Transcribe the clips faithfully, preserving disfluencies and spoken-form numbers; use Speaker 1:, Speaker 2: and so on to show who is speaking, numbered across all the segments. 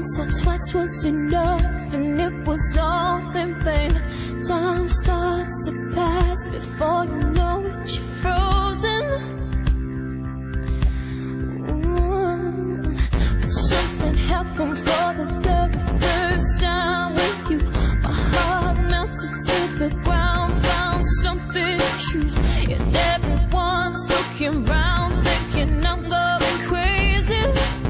Speaker 1: once or twice was enough, and it was all in vain. Time starts to pass, before you know it, you're frozen. Ooh. But something happened for the very first time with you. My heart melted to the ground, found something true, and everyone's looking round, thinking I'm going crazy.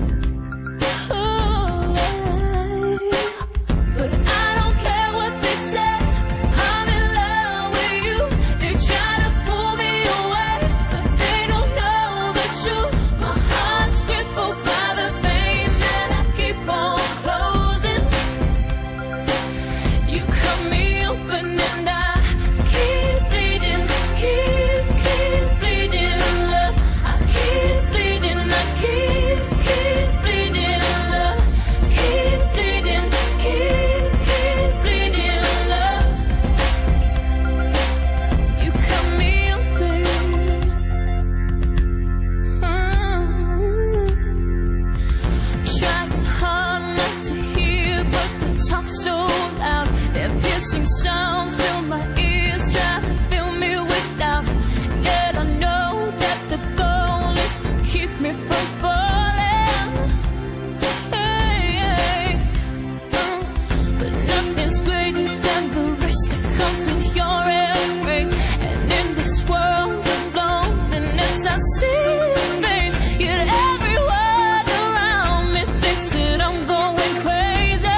Speaker 1: Sounds fill my ears, try to fill me with doubt. Yet I know that the goal is to keep me from falling. Hey, hey. Uh, but nothing's greater than the risk that comes with your embrace. And in this world of loneliness, I see your face. Yet everyone around me thinks that I'm going crazy.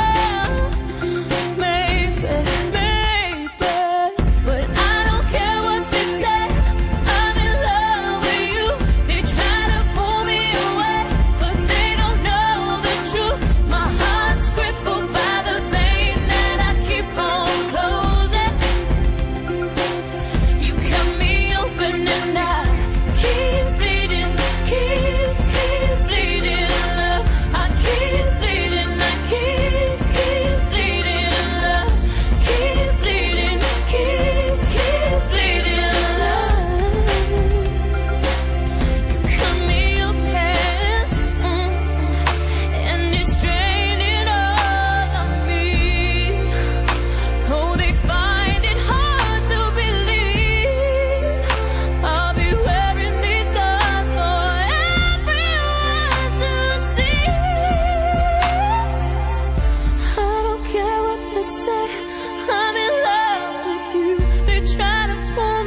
Speaker 1: Maybe try to pull